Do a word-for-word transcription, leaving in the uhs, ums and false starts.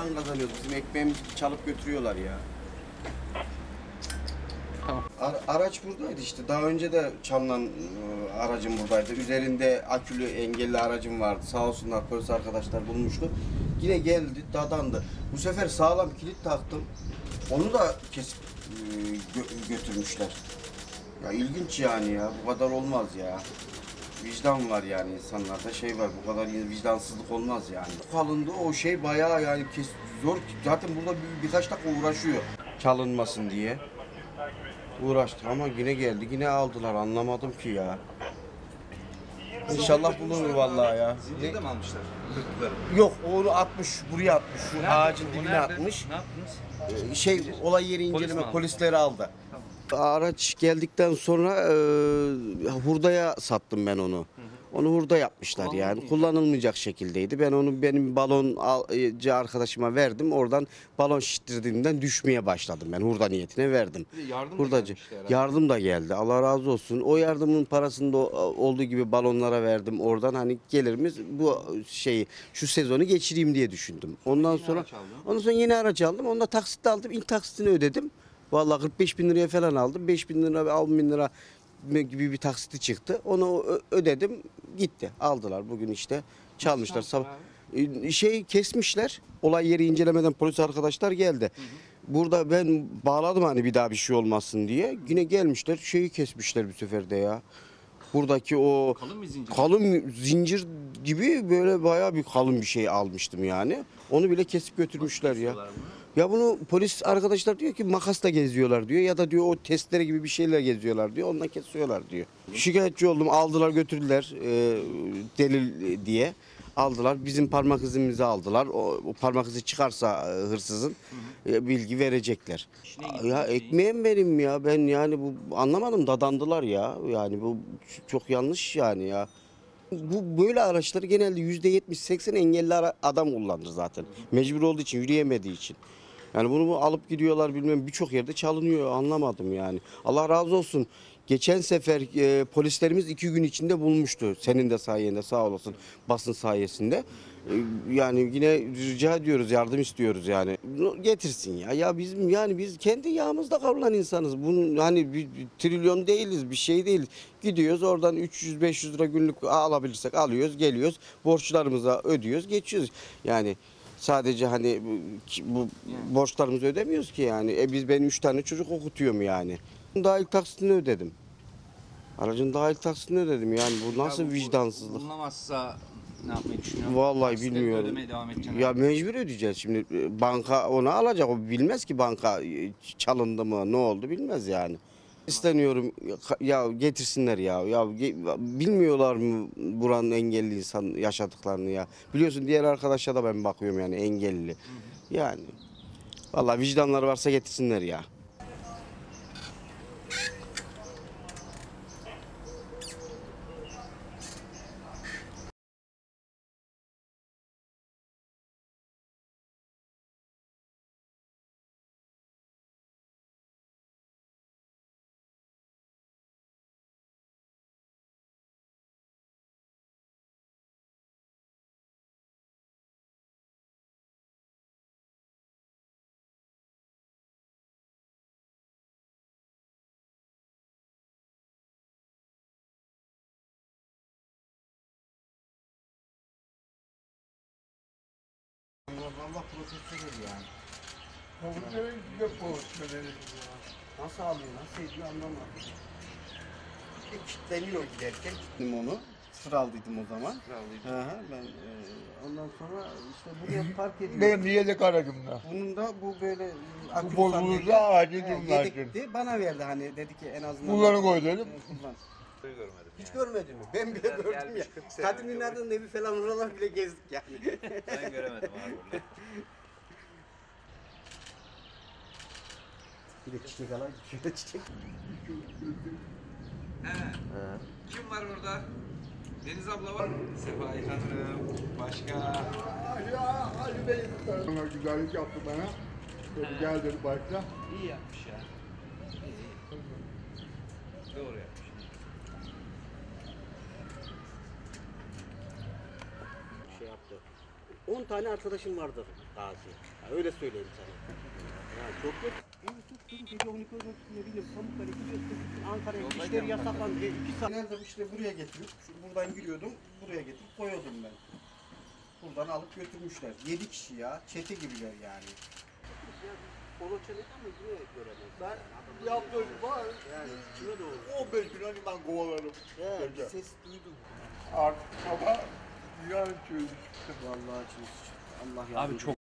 paradan kazanıyoruz. Bizim ekmeğimizi çalıp götürüyorlar ya. Tamam. Ara, araç buradaydı işte. Daha önce de çalınan e, aracım buradaydı. Üzerinde akülü engelli aracım vardı. Sağ olsunlar polis arkadaşlar bulmuştu. Yine geldi, dadandı. Bu sefer sağlam kilit taktım. Onu da kesip e, gö- götürmüşler. Ya ilginç yani ya. Bu kadar olmaz ya. Vicdan var yani insanlarda, şey var, bu kadar vicdansızlık olmaz yani. Kalındı o şey bayağı yani kes, zor, zaten burada bir, birkaç dakika uğraşıyor çalınmasın diye. Uğraştı ama yine geldi, yine aldılar, anlamadım ki ya. İnşallah bulunur vallahi ya. Zincirde mi almışlar? Kırkları. Yok, onu atmış, buraya atmış, şu Nerede? ağacın O dibine nerede? atmış. Ne yaptınız? Ee, Şey, olay yeri Polis mi inceleme aldı? polisleri aldı. Araç geldikten sonra e, hurdaya sattım ben onu. Onu hurda yapmışlar yani. Kullanılmayacak. Kullanılmayacak şekildeydi. Ben onu benim baloncu arkadaşıma verdim. Oradan balon şiştirdiğimden düşmeye başladım ben. Hurda niyetine verdim. Bir de yardım da Hurdacı. gelmişti herhalde. Yardım da geldi. Allah razı olsun. O yardımın parasını da olduğu gibi balonlara verdim. Oradan hani gelirimiz bu şeyi şu sezonu geçireyim diye düşündüm. Ondan Yeni sonra araç aldın. ondan sonra yeni araç aldım. Onu da taksitle aldım. İlk taksitini ödedim. Vallahi kırk beş bin liraya falan aldım. beş bin lira ve on bin lira gibi bir taksiti çıktı. Onu ö- ödedim. Gitti. Aldılar bugün işte. Çalmışlar. Sabah Ee, şey kesmişler. Olay yeri incelemeden polis arkadaşlar geldi. Burada ben bağladım hani bir daha bir şey olmasın diye. Yine gelmişler. Şeyi kesmişler bir sefer de ya. Buradaki o Kalın bir zincir. kalın zincir gibi böyle bayağı bir kalın bir şey almıştım yani. Onu bile kesip götürmüşler ya. Kesiyorlar mı? Ya bunu polis arkadaşlar diyor ki makasla geziyorlar diyor ya da diyor o testere gibi bir şeyle geziyorlar diyor. Onunla kesiyorlar diyor. Şikayetçi oldum, aldılar götürdüler e, delil diye. Aldılar, bizim parmak izimizi aldılar. O, o parmak izi çıkarsa e, hırsızın e, bilgi verecekler. İşine Ya gittiğin şeyi- ekmeğim benim ya, ben yani bu anlamadım, dadandılar ya. Yani bu çok yanlış yani ya. Bu böyle araçları genelde yüzde yetmiş seksen engelli ara- adam kullanır zaten. Mecbur olduğu için, yürüyemediği için. Yani bunu alıp gidiyorlar, bilmem, birçok yerde çalınıyor, anlamadım yani. Allah razı olsun. Geçen sefer e, polislerimiz iki gün içinde bulmuştu. Senin de sayende, sağ olasın, basın sayesinde. E, yani yine rica ediyoruz, yardım istiyoruz yani. Bunu getirsin ya. Ya bizim yani biz kendi yağımızda kavrulan insanız. Bunun hani bir, bir trilyon değiliz, bir şey değiliz. Gidiyoruz oradan üç yüz beş yüz lira günlük alabilirsek alıyoruz, geliyoruz. Borçlarımıza ödüyoruz, geçiyoruz. Yani sadece hani bu, ki- bu borçlarımızı ödemiyoruz ki yani. E biz ben üç tane çocuk okutuyorum yani. Daha ilk taksitini ödedim. Aracın daha ilk taksitini ödedim yani. Bu nasıl Ya bu- vicdansızlık? Bulunamazsa ne yapmayı düşünüyorsun? Vallahi Taksitleri bilmiyorum. ödemeye devam edeceksin. Ya abi. mecbur ödeyeceğiz şimdi. Banka onu alacak. O bilmez ki banka e, çalındı mı, ne oldu bilmez yani. İsteniyorum ya, getirsinler ya. Ya ge- bilmiyorlar mı buranın engelli insan yaşadıklarını ya. Biliyorsun diğer arkadaşa da ben bakıyorum yani engelli. Yani vallahi vicdanları varsa getirsinler ya. Vallahi profesyonel yani. Nasıl alıyor, nasıl ediyor anlamadım. Bir kilitleniyor giderken. Kilitledim onu. Sıfır aldıydım o zaman. Hı hı, ben e, ondan sonra işte buraya park ediyorum. Benim yedek aracımda. Bunun da bu böyle akülü Bu sandalye- bozulursa acil He, durumlar yedekti. Bana verdi hani, dedi ki en azından. Bunları koy dedim. E, kullan. Görmedim. Hiç görmedin mi? Ben bile gördüm ya. Kadim Ünlü'nün evi falan, oralar bile gezdik yani. Ben göremedim abi. Bir de çiçek alayım. Şöyle çiçek. He. Kim var orada? Deniz abla var mı? Sefai Hanım. Başka? Ali, Ali Bey bana güzellik yaptı bana. Dedi gel dedi başla. İyi yapmış ya. İyi. Doğru yapmış. Şey yaptı. on tane arkadaşım vardır Gazi. Ya öyle söyleyeyim sana. Ya çok kötü. Evi tuttum, gece on iki ne bileyim Pamukkale gidiyorsun, Ankara'ya işleri yasaklandı. E, iki saat. Genelde işte buraya getirip, şu buradan giriyordum, buraya getirip koyuyordum ben. Buradan alıp götürmüşler. Yedi kişi ya, çete gibiler yani. Polo çalıyor ama yine göremez. Ben yaptığım var. Yani kime doğru? on beş gün önce ben kovalarım. Evet, Gece. ses duydum. Artık ama yani çözmüş. Vallahi çöz. Allah yardım Abi çok